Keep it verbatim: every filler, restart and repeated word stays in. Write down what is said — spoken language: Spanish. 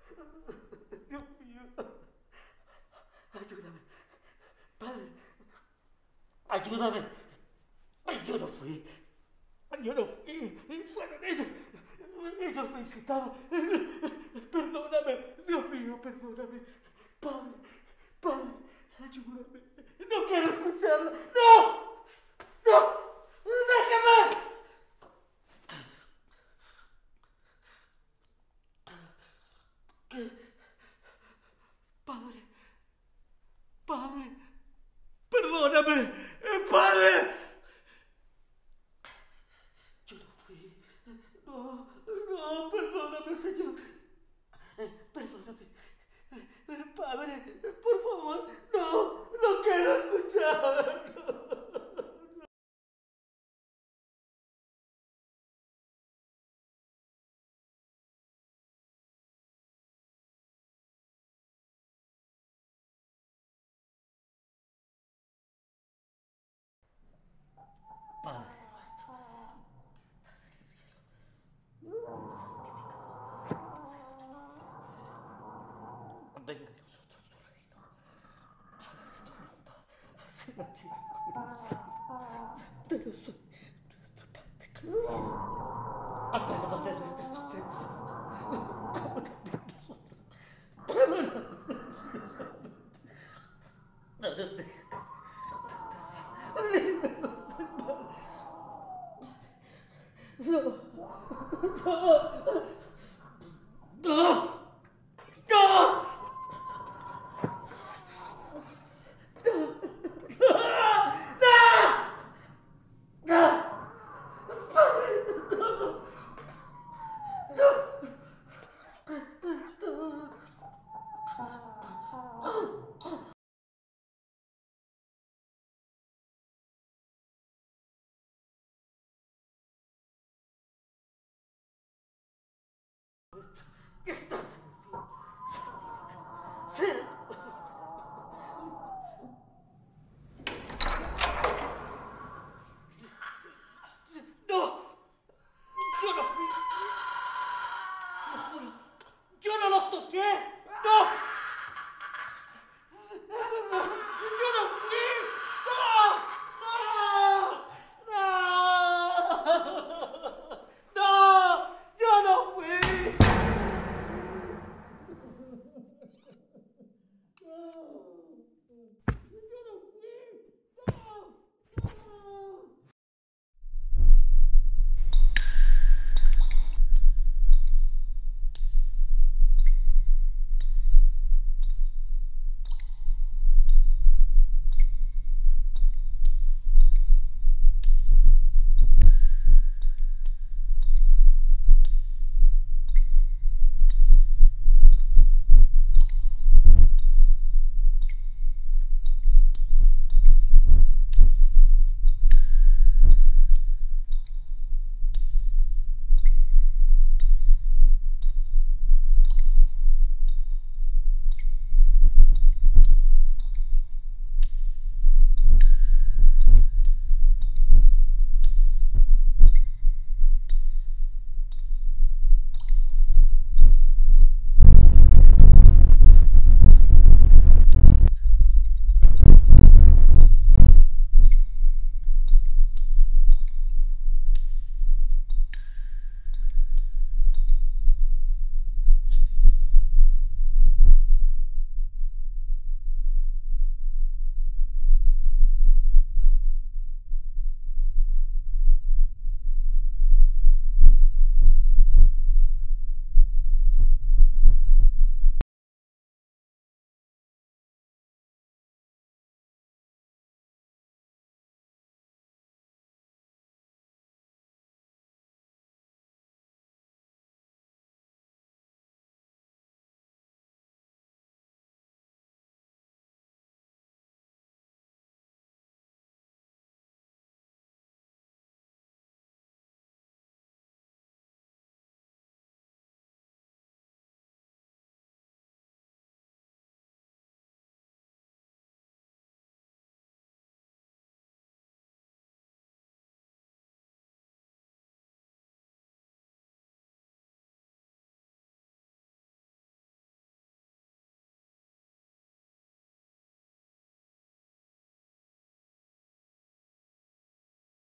Dios mío. Ayúdame. Padre. Ayúdame. Yo no fui. Yo no fui. Fueron ellos. Ellos me incitaban. Perdóname. Dios mío, perdóname. Padre. Padre. Ayúdame. No quiero escucharlo. ¡No! ¡No! ¡Déjame! ¿Qué? Padre. Padre. Perdóname. Padre. Yo no fui. No, no, perdóname, Señor. Perdóname. Padre, por favor, no, no quiero escuchar. Padre nuestro, que estás en el cielo, santificado sea tu nombre. Venga a nosotros tu reino. Hágase tu voluntad, así en la tierra como en el cielo. Danos hoy nuestro pan de cada día. Perdona nuestras ofensas, como también nosotros. Perdona. No nos dejes caer en tentación. Líbranos del mal. No. No. No. No. Que estás en el cielo, santificado sea. No, yo no fui. Lo juro, yo no los toqué. No.